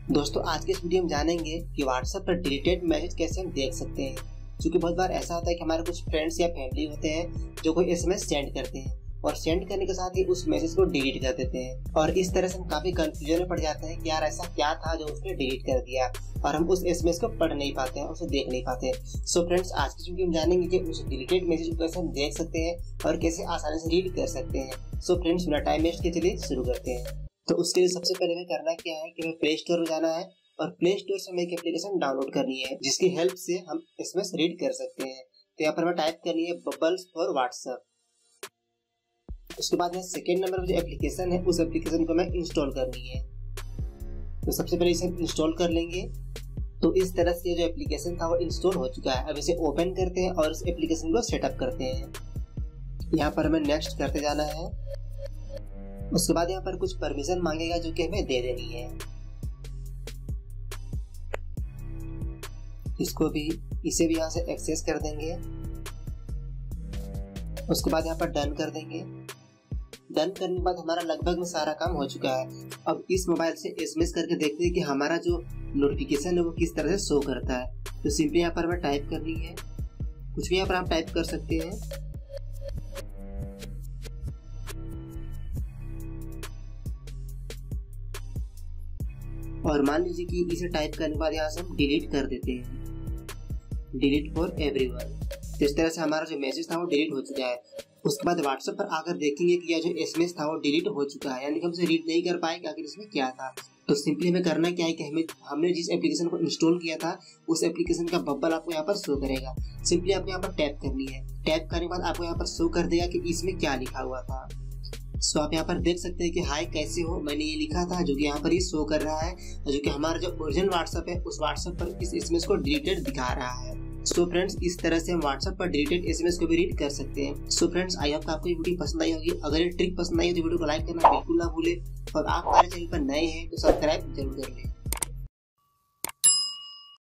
दोस्तों आज के इस वीडियो में जानेंगे कि व्हाट्सएप पर डिलीटेड मैसेज कैसे हम देख सकते हैं। क्योंकि बहुत बार ऐसा होता है कि हमारे कुछ फ्रेंड्स या फैमिली होते हैं जो कोई एसएमएस सेंड करते हैं और सेंड करने के साथ ही उस मैसेज को डिलीट कर देते हैं और इस तरह से हम काफी कंफ्यूजन में पड़ जाते हैं कि यार ऐसा क्या था जो उसने डिलीट कर दिया और हम उस एसएमएस को पढ़ नहीं पाते हैं, उसे देख नहीं पाते हैं। सो फ्रेंड्स आज की वीडियो में जानेंगे कि उस डिलीटेड मैसेज को कैसे हम देख सकते हैं और कैसे आसानी से रीड कर सकते हैं। सो फ्रेंड्स बिना टाइम वेस्ट के चलिए शुरू करते हैं। तो उसके लिए सबसे पहले हमें करना क्या है कि हमें प्ले स्टोर में जाना है और प्ले स्टोर से हमें एक एप्लीकेशन डाउनलोड करनी है जिसकी हेल्प से हम एसएमएस रीड कर सकते हैं। तो यहाँ पर हमें टाइप करनी है बबल्स फॉर व्हाट्सएप। उसके बाद में सेकेंड नंबर पर जो एप्लीकेशन है उस एप्लीकेशन को हमें इंस्टॉल करनी है। तो सबसे पहले इसे इंस्टॉल कर लेंगे। तो इस तरह से जो एप्लीकेशन था वो इंस्टॉल हो चुका है। अब इसे ओपन करते हैं और इस एप्लीकेशन को सेटअप करते हैं। यहाँ पर हमें नेक्स्ट करते जाना है। उसके बाद यहाँ पर कुछ परमिशन मांगेगा जो कि हमें दे देनी है। इसे भी यहाँ से एक्सेस कर देंगे। उसके बाद यहाँ पर डन कर देंगे। डन करने के बाद हमारा लगभग में सारा काम हो चुका है। अब इस मोबाइल से एसएमएस करके देखते हैं कि हमारा जो नोटिफिकेशन है वो किस तरह से शो करता है। तो सिंपली यहाँ पर हमें टाइप करनी है, कुछ भी यहाँ पर आप टाइप कर सकते हैं। और मान लीजिए कि इसे टाइप करने के बाद यहाँ से हम डिलीट कर देते हैं, डिलीट फॉर एवरीवन। तो इस तरह से हमारा जो मैसेज था वो डिलीट हो चुका है। उसके बाद व्हाट्सएप पर आकर देखेंगे कि यह जो एसएमएस था वो डिलीट हो चुका है, यानी कि हम इसे रीड नहीं कर पाए कि आखिर इसमें क्या था। तो सिंपली हमें करना क्या है कि हमने जिस एप्लीकेशन को इंस्टॉल किया था उस एप्लीकेशन का बबल आपको यहाँ पर शो करेगा। सिंपली आपको यहाँ पर टैप करनी है। टैप करने के बाद आपको यहाँ पर शो कर देगा कि इसमें क्या लिखा हुआ था। सो आप यहाँ पर देख सकते हैं कि हाय कैसे हो, मैंने ये लिखा था जो कि यहाँ पर ये शो कर रहा है, जो कि हमारा जो ओरिजिनल व्हाट्सएप है उस व्हाट्सएप पर इस एसएमएस को डिलीटेड दिखा रहा है। सो फ्रेंड्स इस तरह से हम व्हाट्सएप पर डिलीटेड एसएमएस को भी रीड कर सकते हैं। सो फ्रेंड्स आई होप आपको ये वीडियो पसंद आई होगी। अगर ये ट्रिक पसंद आई हो तो वीडियो को लाइक करना बिल्कुल ना भूले और आप हमारे चैनल पर नए हैं तो सब्सक्राइब जरूर कर लें।